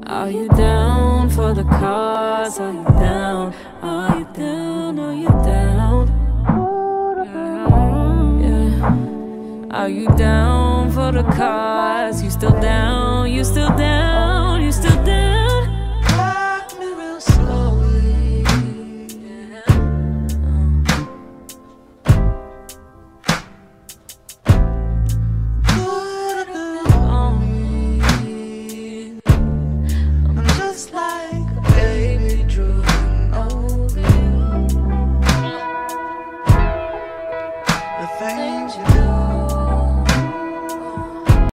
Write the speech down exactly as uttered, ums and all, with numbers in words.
Are you down for the cause? Are you down? Are you down? Are you down? Yeah. Are you down for the cause? You still down? You still down?